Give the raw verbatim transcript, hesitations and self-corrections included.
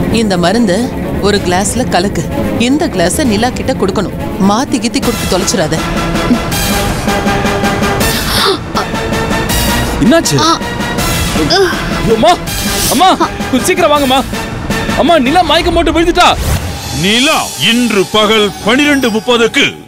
இந்த மருந்து ஒரு கிளாஸ்ல கலக்கு. இந்த கிளாஸ நிலா கிட்ட கொடுக்கணும். மாத்தி கித்தி கொடுத்து தொலைச்சிடாத. என்னாச்சு? அம்மா அம்மா சீக்கிரம் வாங்கம்மா. அம்மா நிலா மயக்கம் போட்டு விழுந்துட்டா. நிலா இன்று பகல் பனிரெண்டு முப்பதுக்கு